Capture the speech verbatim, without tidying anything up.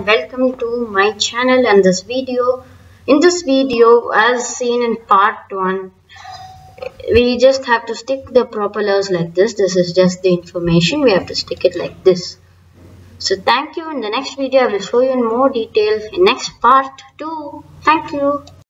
welcome to my channel and this video. In this video, as seen in part one, we just have to stick the propellers like this. This is just the information. We have to stick it like this. So thank you. In the next video, I will show you in more detail in next part two. Thank you.